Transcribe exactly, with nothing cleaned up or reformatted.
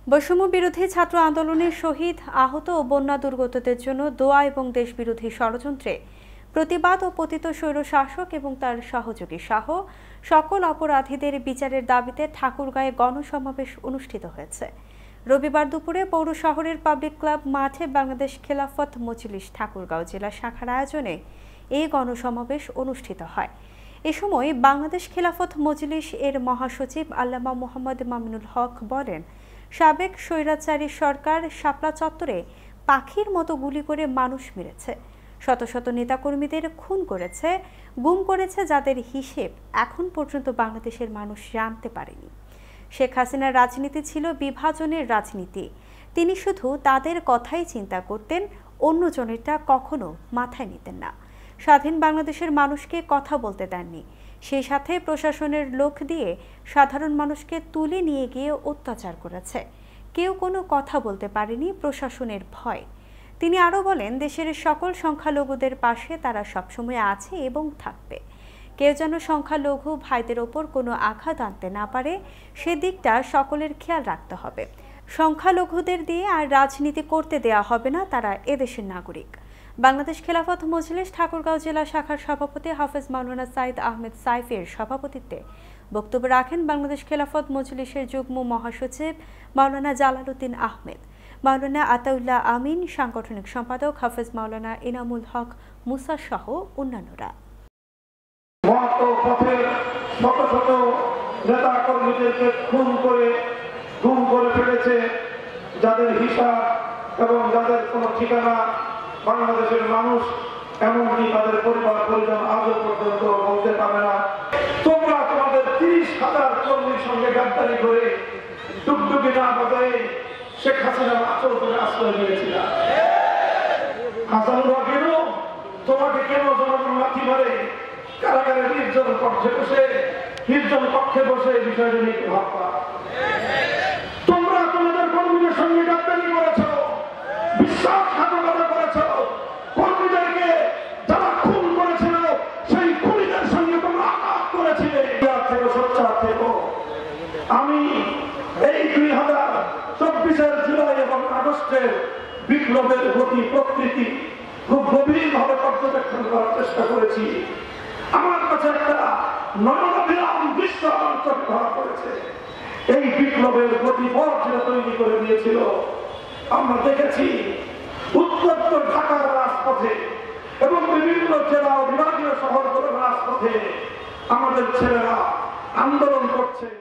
বৈষম্য বিরোধী ছাত্র আন্দোলনের শহীদ, আহত ও বন্যা দুর্গতদের জন্য দোয়া এবং দেশবিরোধী ষড়যন্ত্রে প্রতিবাদ ও পতিত স্বৈরশাসক এবং তার সহযোগী সহ সকল অপরাধীদের বিচারের দাবিতে ঠাকুরগাঁয়ে গণসমাবেশ অনুষ্ঠিত হয়েছে। রবিবার দুপুরে পৌর শহরের পাবলিক ক্লাব মাঠে বাংলাদেশ খেলাফত মজলিস ঠাকুরগাঁও জেলা শাখার আয়োজনে এই গণসমাবেশ অনুষ্ঠিত হয়। এ সময় বাংলাদেশ খেলাফত মজলিস এর মহাসচিব আল্লামা মোহাম্মদ মামিনুল হক বলেন, সাবেক স্বৈরাচারী সরকার শাপলা চত্বরে পাখির মতো গুলি করে মানুষ মেরেছে, শত শত নেতাকর্মীদের খুন করেছে, গুম করেছে, যাদের হিসেব এখন পর্যন্ত বাংলাদেশের মানুষ জানতে পারেনি। শেখ হাসিনার রাজনীতি ছিল বিভাজনের রাজনীতি। তিনি শুধু তাদের কথাই চিন্তা করতেন, অন্যজনেরটা কখনো মাথায় নিতেন না। স্বাধীন বাংলাদেশের মানুষকে কথা বলতে দেননি, সেই সাথে প্রশাসনের লোক দিয়ে সাধারণ মানুষকে তুলে নিয়ে গিয়ে অত্যাচার করেছে। কেউ কোনো কথা বলতে পারেনি প্রশাসনের ভয়। তিনি আরও বলেন, দেশের সকল সংখ্যালঘুদের পাশে তারা সবসময় আছে এবং থাকবে। কেউ যেন সংখ্যালঘু ভাইদের ওপর কোনো আঘাত আনতে না পারে, সেদিকটা সকলের খেয়াল রাখতে হবে। সংখ্যালঘুদের দিয়ে আর রাজনীতি করতে দেয়া হবে না, তারা এদেশের নাগরিক। বাংলাদেশ খেলাফত মজলিস ঠাকুরগাঁও জেলা শাখার সভাপতি হাফেজ মাওলানা সাইদ আহমেদ সাইফের সভাপতিত্বে বক্তব্য রাখেন বাংলাদেশ খেলাফত মজলিসের যুগ্ম মহাসচিব মাওলানা জালালউদ্দিন আহমেদ, মাওলানা আতাউল্লাহ আমিন, সাংগঠনিক সম্পাদক হাফেজ মাওলানা ইনামুল হক মুসা সহ অন্যান্যরা। শত শত নেতা কর্মীদেরকে খুন করে গুম করে ফেলেছে, যাদের হিসাব এবং যাদের কোনো ঠিকানা বাংলাদেশের মানুষ এমনকি তাদের পরিবার পরিজন আজও পর্যন্ত বলতে পারে না। তোমরা তোমাদের তিরিশ হাজার কর্মীর সঙ্গে গাদ্দারি করে ডুগডুগি না বাজায় শেখ হাসিনার আচল করে আশ্রয় দিয়েছিল। হাসানুরা কেন তোমাকে কেন জনগণ লাথি মারে, কারাগারে নির্জন কক্ষে বসে নির্জন কক্ষে বসে এই বিষয়টা নিয়ে ভাববা। তোমরা তোমাদের কর্মীদের সঙ্গে গাদ্দারি করেছ, বিশ্বাসঘাতকতা করেছ, কর্মীদেরকে যারা খুন করেছিল সেই খুনিদের সঙ্গে তোমরা আঘাত করেছিলে। সোচ্চার থেকো। আমি এই দুই হাজার চব্বিশের জুলাই এবং আগস্টের বিপ্লবের গতি প্রকৃতি খুব গভীরভাবে পর্যবেক্ষণ করার চেষ্টা করেছি। আমার কাছে একটা নয়নাভিরাম দৃশ্য আমার চোখে ধরা পড়েছে। এই বিপ্লবের গতিপথ যেটা তৈরি করে দিয়েছিল, আমরা দেখেছি উত্তপ্ত ঢাকার রাজপথে এবং বিভিন্ন জেলা ও বিভাগীয় শহরগুলোর রাজপথে আমাদের ছেলেরা আন্দোলন করছে।